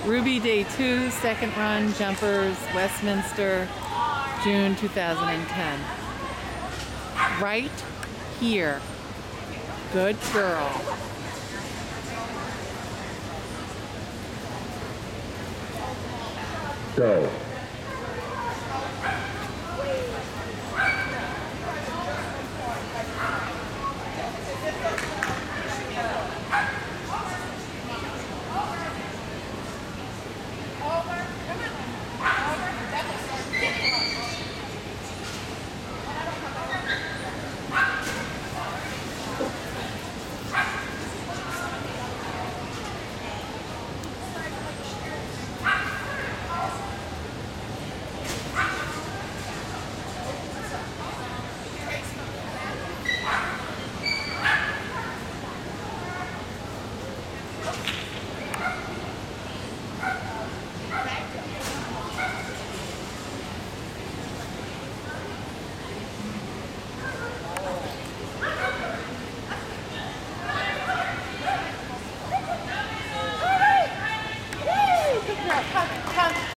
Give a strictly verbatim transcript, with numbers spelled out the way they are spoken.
Ruby Day two, second run, jumpers, Westminster, June two thousand ten. Right here. Good girl. Go.